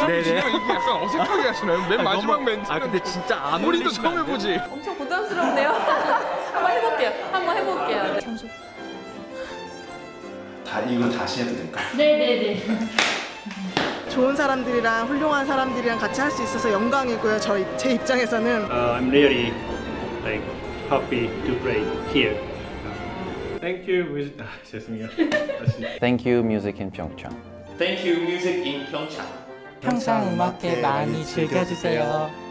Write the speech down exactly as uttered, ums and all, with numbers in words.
네네. 지금 이렇게 약간 어색하게 하시나요? 맨 마지막 멘트. 아 근데 진짜 안 우리도 처음 해보지. 엄청 부담스럽네요. 한번 해볼게요. 한번 해볼게요. 네. 잠시. 다 이거 다시 해도 될까요? 네네네. 좋은 사람들이랑 훌륭한 사람들이랑 같이 할 수 있어서 영광이고요. 저 제 입장에서는 uh, I'm really like happy to play here. Thank you. Music. 아, 죄송해요. 다시. Thank you Music in Pyeongchang. Thank you Music in Pyeongchang. 평창 음악회 많이 즐겨주세요.